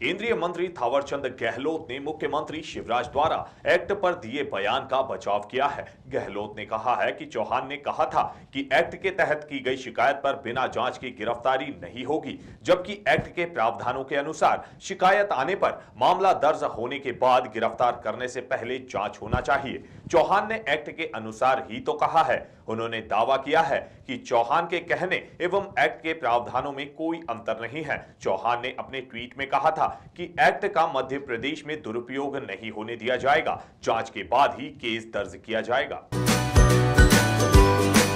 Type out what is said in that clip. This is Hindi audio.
केंद्रीय मंत्री थावरचंद गहलोत ने मुख्यमंत्री शिवराज द्वारा एक्ट पर दिए बयान का बचाव किया है। गहलोत ने कहा है कि चौहान ने कहा था कि एक्ट के तहत की गई शिकायत पर बिना जांच की गिरफ्तारी नहीं होगी, जबकि एक्ट के प्रावधानों के अनुसार शिकायत आने पर मामला दर्ज होने के बाद गिरफ्तार करने से पहले जांच होना चाहिए। चौहान ने एक्ट के अनुसार ही तो कहा है। उन्होंने दावा किया है कि चौहान के कहने एवं एक्ट के प्रावधानों में कोई अंतर नहीं है। चौहान ने अपने ट्वीट में कहा था कि एक्ट का मध्य प्रदेश में दुरुपयोग नहीं होने दिया जाएगा, जांच के बाद ही केस दर्ज किया जाएगा।